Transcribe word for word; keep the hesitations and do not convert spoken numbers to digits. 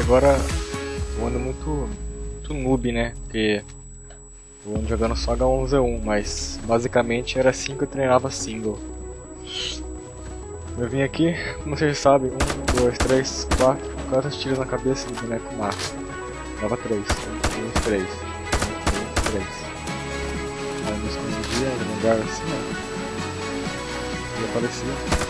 agora eu ando muito, muito noob, né? Porque eu ando jogando só H um Z um, mas basicamente era assim que eu treinava single. Eu vim aqui, como vocês sabem, um, dois, três, quatro, quatro tiros na cabeça do boneco mata. Dava três, um, dois, três, um, dois, três. Aí eu me escondia em um lugar assim, ó. E aparecia.